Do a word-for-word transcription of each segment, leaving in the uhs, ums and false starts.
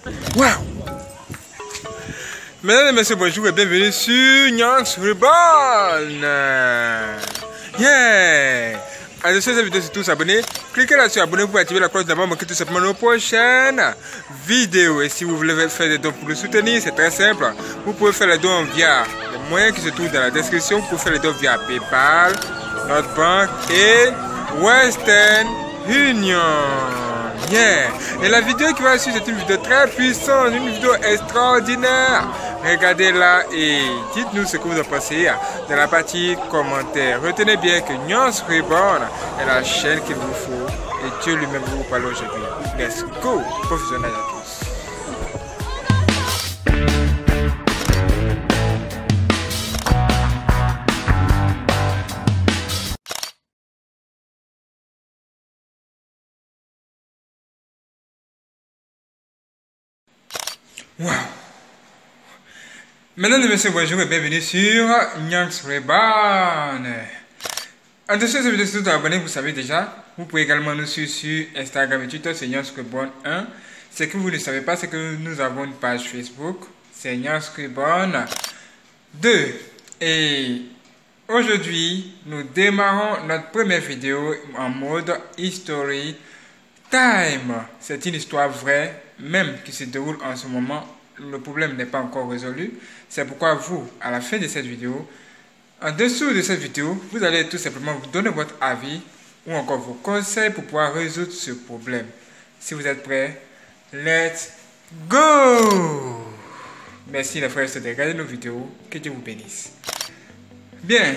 Wow! Mesdames et messieurs, bonjour et bienvenue sur Nyans Reborn. Yeah! Alors, si vous avez surtout s'abonner, cliquez là sur abonner pour activer la cloche d'abord, manquer tout simplement nos prochaines vidéos. Et si vous voulez faire des dons pour le soutenir, c'est très simple. Vous pouvez faire les dons via les moyens qui se trouvent dans la description. Vous pouvez faire les dons via PayPal, notre banque et Western Union. Yeah. Et la vidéo qui va suivre, c'est une vidéo très puissante, une vidéo extraordinaire. Regardez-la et dites-nous ce que vous en pensez dans la partie commentaires. Retenez bien que Nyans Reborn est la chaîne qu'il vous faut et Dieu lui-même vous parle aujourd'hui. Let's go. Professionnel à tous. Wow. Mesdames et messieurs, bonjour et bienvenue sur Nyans Reborn. Attention, si vous êtes tous abonnés, vous savez déjà. Vous pouvez également nous suivre sur Instagram et Twitter, c'est Nyans Reborn un. Ce que vous ne savez pas, c'est que nous avons une page Facebook, c'est Nyans Reborn deux. Et aujourd'hui, nous démarrons notre première vidéo en mode History Time. C'est une histoire vraie, même qui se déroule en ce moment. Le problème n'est pas encore résolu. C'est pourquoi vous, à la fin de cette vidéo, en dessous de cette vidéo, vous allez tout simplement vous donner votre avis ou encore vos conseils pour pouvoir résoudre ce problème. Si vous êtes prêts, let's go! Merci les frères de regarder nos vidéos. Que Dieu vous bénisse. Bien.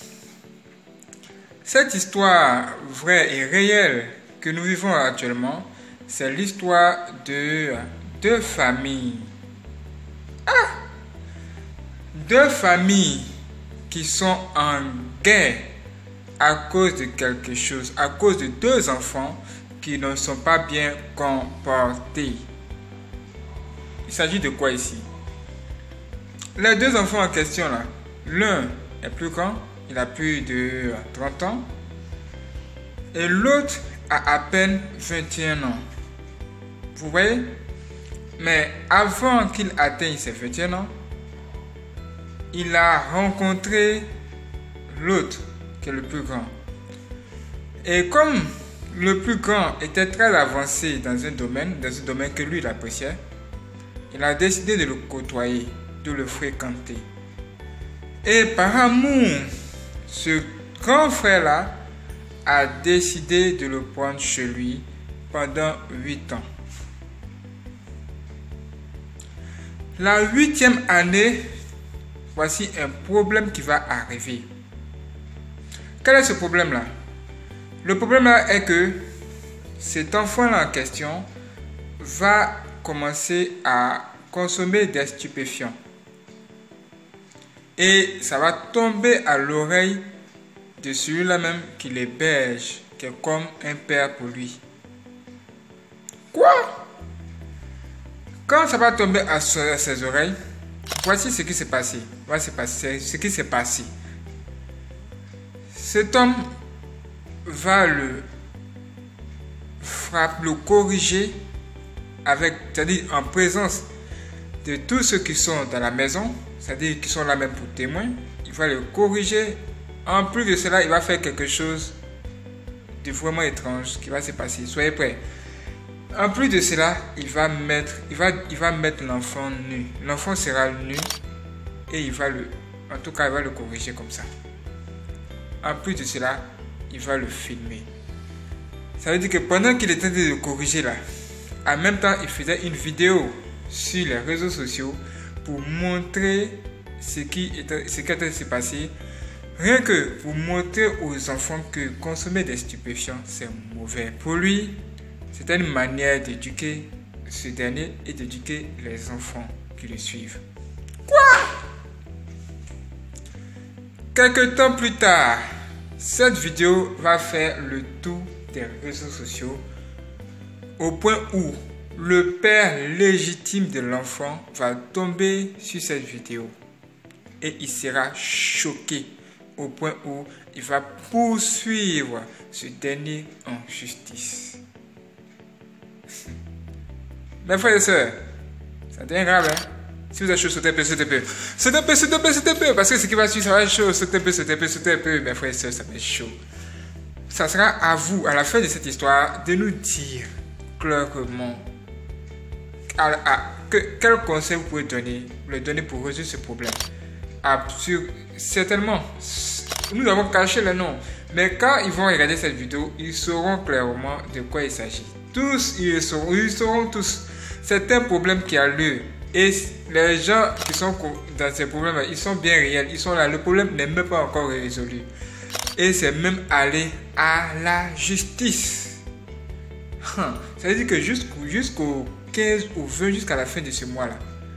Cette histoire vraie et réelle que nous vivons actuellement, c'est l'histoire de deux familles. Ah! Deux familles qui sont en guerre à cause de quelque chose, à cause de deux enfants qui ne sont pas bien comportés. Il s'agit de quoi ici? Les deux enfants en question là, l'un est plus grand, il a plus de trente ans, et l'autre a à peine vingt et un ans. Vous voyez? Mais avant qu'il atteigne ses vingt et un ans, il a rencontré l'autre qui est le plus grand. Et comme le plus grand était très avancé dans un domaine, dans un domaine que lui il appréciait, il a décidé de le côtoyer, de le fréquenter. Et par amour, ce grand frère-là a décidé de le prendre chez lui pendant huit ans. La huitième année, voici un problème qui va arriver. Quel est ce problème-là? Le problème-là est que cet enfant-là en question va commencer à consommer des stupéfiants. Et ça va tomber à l'oreille de celui-là même qui l'héberge, qui est comme un père pour lui. Quoi? Quand ça va tomber à ses oreilles, voici ce qui s'est passé. Voici ce qui s'est passé. Cet homme va le frapper, le corriger avec, c'est-à-dire en présence de tous ceux qui sont dans la maison, c'est-à-dire qui sont là même pour témoins. Il va le corriger. En plus de cela, il va faire quelque chose de vraiment étrange qui va se passer. Soyez prêts. En plus de cela, il va mettre, il va, il va mettre l'enfant nu. L'enfant sera nu et il va le, en tout cas, il va le corriger comme ça. En plus de cela, il va le filmer. Ça veut dire que pendant qu'il était en train de le corriger là, en même temps, il faisait une vidéo sur les réseaux sociaux pour montrer ce qui était, ce qui était en train de se passer. Rien que pour montrer aux enfants que consommer des stupéfiants, c'est mauvais. Pour lui, c'était une manière d'éduquer ce dernier et d'éduquer les enfants qui le suivent. Quoi? Quelques temps plus tard, cette vidéo va faire le tour des réseaux sociaux au point où le père légitime de l'enfant va tomber sur cette vidéo et il sera choqué au point où il va poursuivre ce dernier en justice. Mes frères et sœurs, Ça devient grave, hein. Si vous êtes chaud, sautez un peu, sautez un peu. Sautez un peu, sautez un peu, sautez un peu. Parce que ce qui va suivre, ça va être chaud. Sautez un peu, sautez un peu, sautez un peu. Mes frères et sœurs, ça va être chaud. Ça sera à vous, à la fin de cette histoire, de nous dire clairement à, à, que, quel conseil vous pouvez donner, le donner pour résoudre ce problème. Absurde. Certainement, nous avons caché le nom. Mais quand ils vont regarder cette vidéo, ils sauront clairement de quoi il s'agit. Tous, ils sauront, ils sauront tous. C'est un problème qui a lieu. Et les gens qui sont dans ces problèmes, ils sont bien réels. Ils sont là. Le problème n'est même pas encore résolu. Et c'est même aller à la justice. Ça veut dire que jusqu'au jusqu'au quinze ou vingt, jusqu'à la fin de ce mois-là,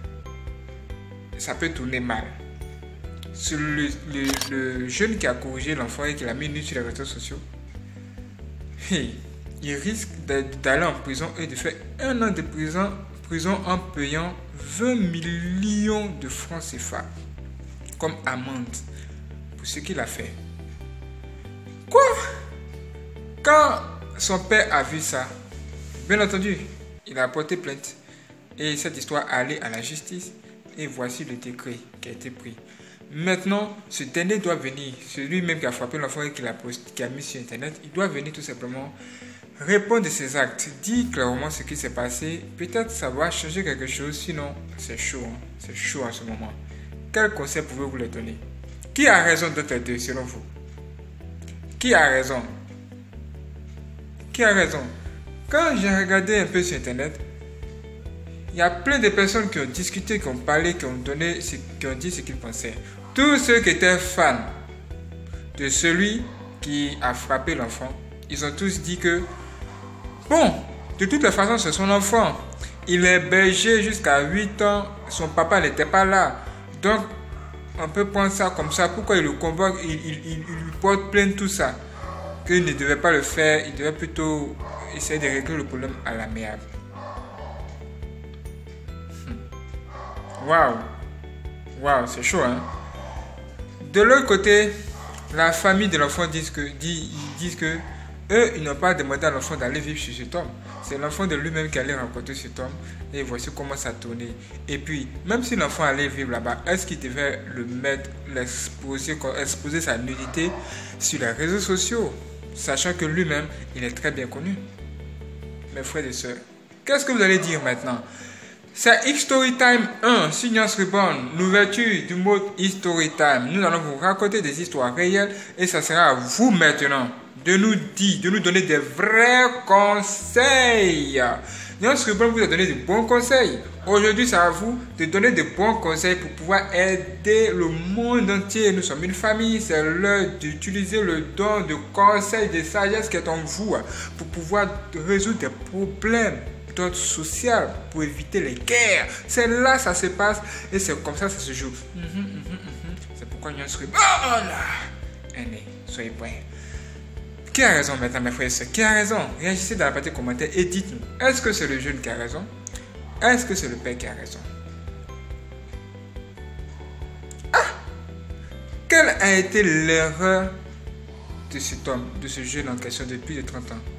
ça peut tourner mal. Sur le, le, le jeune qui a corrigé l'enfant et qui l'a mis nu sur les réseaux sociaux, hey, il risque d'aller en prison et de faire un an de prison, prison en payant vingt millions de francs C F A comme amende pour ce qu'il a fait. Quoi? Quand son père a vu ça, bien entendu, il a porté plainte et cette histoire est allée à la justice et voici le décret qui a été pris. Maintenant, ce dernier doit venir, celui-même qui a frappé l'enfant et qui l'a qui a mis sur internet, il doit venir tout simplement répondre de ses actes, dire clairement ce qui s'est passé. Peut-être ça va changer quelque chose, sinon c'est chaud, hein? C'est chaud en ce moment. Quel conseil pouvez-vous lui donner? Qui a raison d'être les deux selon vous? Qui a raison? Qui a raison? Quand j'ai regardé un peu sur internet, il y a plein de personnes qui ont discuté, qui ont parlé, qui ont donné, qui ont dit ce qu'ils pensaient. Tous ceux qui étaient fans de celui qui a frappé l'enfant, ils ont tous dit que, bon, de toute façon, c'est son enfant. Il est berger jusqu'à huit ans, son papa n'était pas là. Donc, on peut prendre ça comme ça. Pourquoi il le convoque, il, il, il, il lui porte plainte, tout ça? Qu'il ne devait pas le faire, il devait plutôt essayer de régler le problème à l'amiable. Waouh, waouh, c'est chaud, hein. De l'autre côté, la famille de l'enfant dit que, dit, ils disent que eux, ils n'ont pas demandé à l'enfant d'aller vivre chez cet homme. C'est l'enfant de lui-même qui allait rencontrer cet homme. Et voici comment ça tournait. Et puis, même si l'enfant allait vivre là-bas, est-ce qu'il devait le mettre, l'exposer, exposer sa nudité sur les réseaux sociaux, sachant que lui-même, il est très bien connu? Mes frères et sœurs, qu'est-ce que vous allez dire maintenant? C'est History Time un, Science Reborn, l'ouverture du mode History Time. Nous allons vous raconter des histoires réelles et ça sera à vous maintenant de nous dire, de nous donner des vrais conseils. Science Reborn vous a donné de bons conseils. Aujourd'hui, c'est à vous de donner de bons conseils pour pouvoir aider le monde entier. Nous sommes une famille, c'est l'heure d'utiliser le don de conseils, de sagesse qui est en vous pour pouvoir résoudre des problèmes d'ordre social, pour éviter les guerres. C'est là ça se passe et c'est comme ça ça se joue. Mm -hmm, mm -hmm, mm -hmm. C'est pourquoi nous sommes... Oh là, allez, soyez prêts. Qui a raison maintenant, mes frères et sœurs? Qui a raison? Réagissez dans la partie commentaire et dites-nous. Est-ce que c'est le jeune qui a raison? Est-ce que c'est le père qui a raison? Ah! Quelle a été l'erreur de cet homme, de ce jeune en question depuis de trente ans?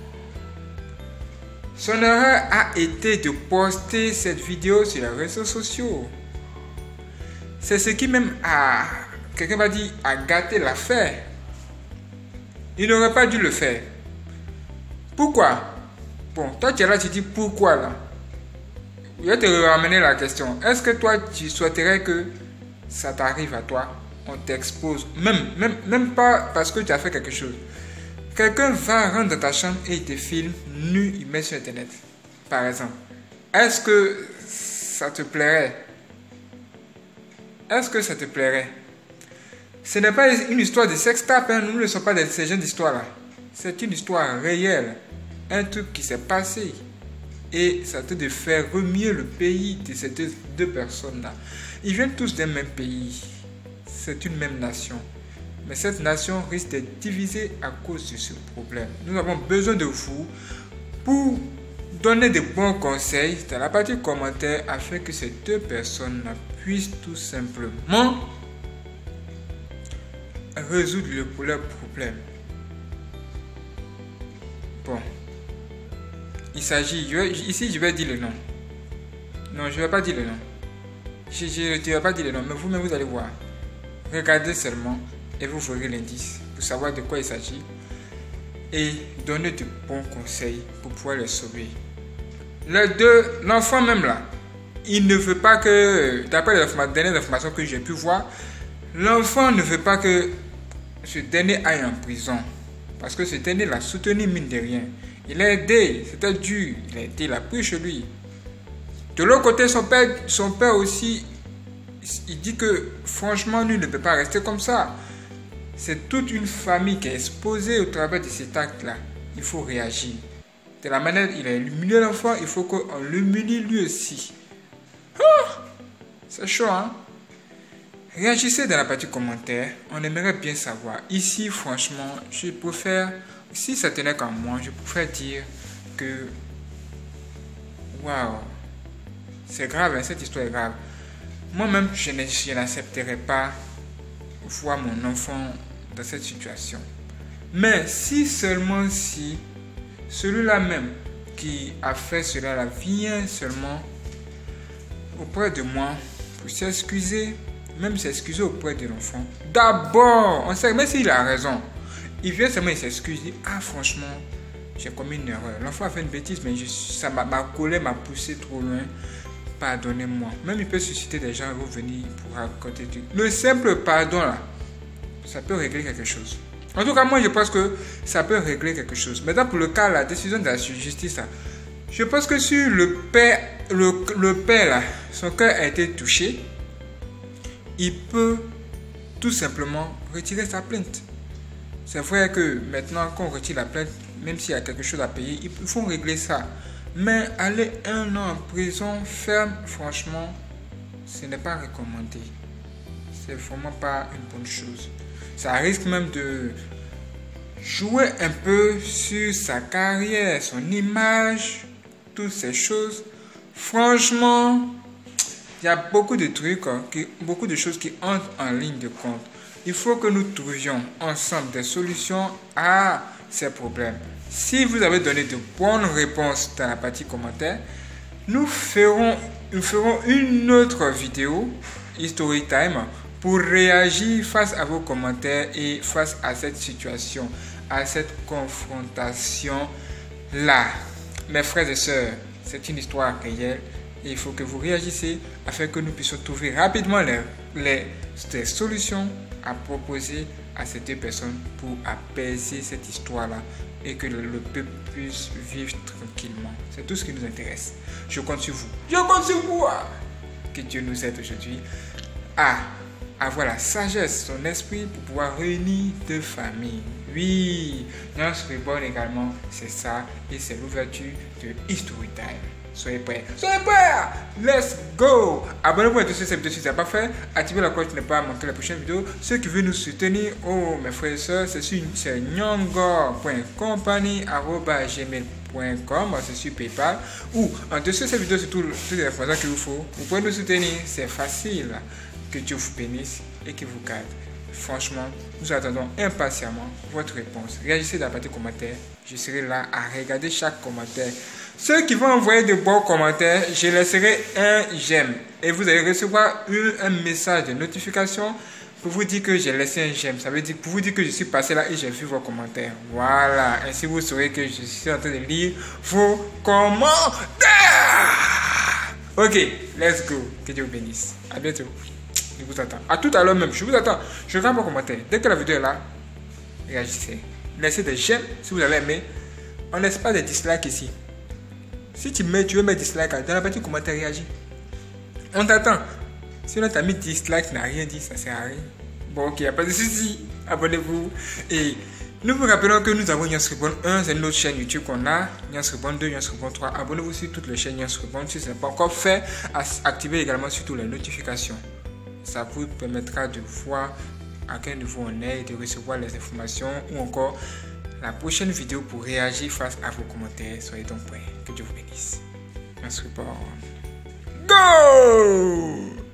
Son erreur a été de poster cette vidéo sur les réseaux sociaux. C'est ce qui même a, quelqu'un va dire, a gâté l'affaire. Il n'aurait pas dû le faire. Pourquoi? Bon, toi tu es là, tu dis pourquoi là? Je vais te ramener la question. Est-ce que toi tu souhaiterais que ça t'arrive à toi? On t'expose. Même, même, même pas parce que tu as fait quelque chose. Quelqu'un va rentrer dans ta chambre et il te filme nu, il met sur internet, par exemple. Est-ce que ça te plairait? Est-ce que ça te plairait? Ce n'est pas une histoire de sextape, hein? Nous ne sommes pas de ces genres d'histoire-là. C'est une histoire réelle, un truc qui s'est passé. Et ça te de faire remuer le pays de ces deux, deux personnes-là. Ils viennent tous d'un même pays. C'est une même nation. Mais cette nation risque d'être divisée à cause de ce problème. Nous avons besoin de vous pour donner de bons conseils dans la partie commentaire afin que ces deux personnes puissent tout simplement résoudre le, leur problème. Bon. Il s'agit, ici je vais dire le nom. Non, je ne vais pas dire le nom. Je ne vais pas dire le nom, mais vous-même, vous allez voir. Regardez seulement et vous verrez l'indice pour savoir de quoi il s'agit. Et donnez de bons conseils pour pouvoir le sauver. Les deux, l'enfant même là, il ne veut pas que, d'après les dernières informations que j'ai pu voir, l'enfant ne veut pas que ce dernier aille en prison. Parce que ce dernier l'a soutenu mine de rien. Il l'a aidé, c'était dur, il a aidé, il a pris chez lui. De l'autre côté, son père, son père aussi, il dit que franchement, lui ne peut pas rester comme ça. C'est toute une famille qui est exposée au travers de cet acte-là. Il faut réagir. De la manière dont il a humilié l'enfant, il faut qu'on l'humilie lui aussi. Ah, c'est chaud, hein? Réagissez dans la partie commentaire. On aimerait bien savoir. Ici, franchement, je préfère, si ça tenait qu'à moi, je préfère dire que waouh, c'est grave, hein, cette histoire est grave. Moi-même, je n'accepterai pas voir mon enfant dans cette situation. Mais si seulement si celui-là même qui a fait cela vient seulement auprès de moi pour s'excuser, même s'excuser auprès de l'enfant. D'abord, on sait, même s'il a raison, il vient seulement et s'excuse, il dit, ah franchement, j'ai commis une erreur. L'enfant a fait une bêtise, mais je, ça m'a, ma colère m'a poussé trop loin. Pardonnez-moi. Même il peut susciter des gens qui vont venir pour raconter tout. Le simple pardon là, ça peut régler quelque chose. En tout cas, moi je pense que ça peut régler quelque chose. Maintenant pour le cas, la décision de la justice là, je pense que si le père, le, le père là, son cœur a été touché, il peut tout simplement retirer sa plainte. C'est vrai que maintenant qu'on retire la plainte, même s'il y a quelque chose à payer, il faut régler ça. Mais aller un an en prison ferme, franchement, ce n'est pas recommandé. C'est vraiment pas une bonne chose. Ça risque même de jouer un peu sur sa carrière, son image, toutes ces choses. Franchement, il y a beaucoup de trucs, hein, qui, beaucoup de choses qui entrent en ligne de compte. Il faut que nous trouvions ensemble des solutions à ces problèmes. Si vous avez donné de bonnes réponses dans la partie commentaire, nous ferons, nous ferons une autre vidéo, History Time, pour réagir face à vos commentaires et face à cette situation, à cette confrontation-là. Mes frères et sœurs, c'est une histoire réelle et il faut que vous réagissez afin que nous puissions trouver rapidement les, les, les solutions à proposer à ces deux personnes pour apaiser cette histoire-là et que le, le peuple puisse vivre tranquillement. C'est tout ce qui nous intéresse. Je compte sur vous. Je compte sur vous. Que Dieu nous aide aujourd'hui à avoir la sagesse, son esprit pour pouvoir réunir deux familles. Oui, notre rebond également, c'est ça et c'est l'ouverture de History Time. Soyez prêts. Soyez prêts. Let's go. Abonnez-vous à tous ces vidéos si ce n'est pas fait. Activez la cloche pour ne pas manquer la prochaine vidéo. Ceux qui veulent nous soutenir, oh mes frères et sœurs, c'est sur nyongor point company arobase gmail point com, c'est sur PayPal. Ou en dessous de cette vidéo, c'est toutes les informations qu'il vous faut. Vous pouvez nous soutenir, c'est facile. Que Dieu vous bénisse et qu'il vous garde. Franchement, nous attendons impatiemment votre réponse. Réagissez dans la partie commentaire. Je serai là à regarder chaque commentaire. Ceux qui vont envoyer de bons commentaires, je laisserai un j'aime. Et vous allez recevoir un message de notification pour vous dire que j'ai laissé un j'aime. Ça veut dire pour vous dire que je suis passé là et j'ai vu vos commentaires. Voilà. Ainsi vous saurez que je suis en train de lire vos commentaires. Ok, let's go. Que Dieu vous bénisse. À bientôt. Je vous attends. À tout à l'heure même. Je vous attends. Je regarde vos commentaires. Dès que la vidéo est là, réagissez. Laissez des j'aime si vous avez aimé. On ne laisse pas des dislikes ici. Si tu, mets, tu veux mettre dislike, dans la partie commentaire, réagis. On t'attend. Si on t'a mis dislike, n'a rien dit, ça sert à rien. Bon, ok, il n'y a pas de souci. Abonnez-vous. Et nous vous rappelons que nous avons Nyans Reborn un, c'est notre chaîne YouTube qu'on a. Nyans Reborn deux, Nyans Reborn trois. Abonnez-vous sur toutes les chaînes Nyans Reborn. Si ce n'est pas encore fait, activez également surtout les notifications. Ça vous permettra de voir à quel niveau on est et de recevoir les informations ou encore la prochaine vidéo pour réagir face à vos commentaires. Soyez donc prêts. Que Dieu vous bénisse. Nyans Reborn. Go!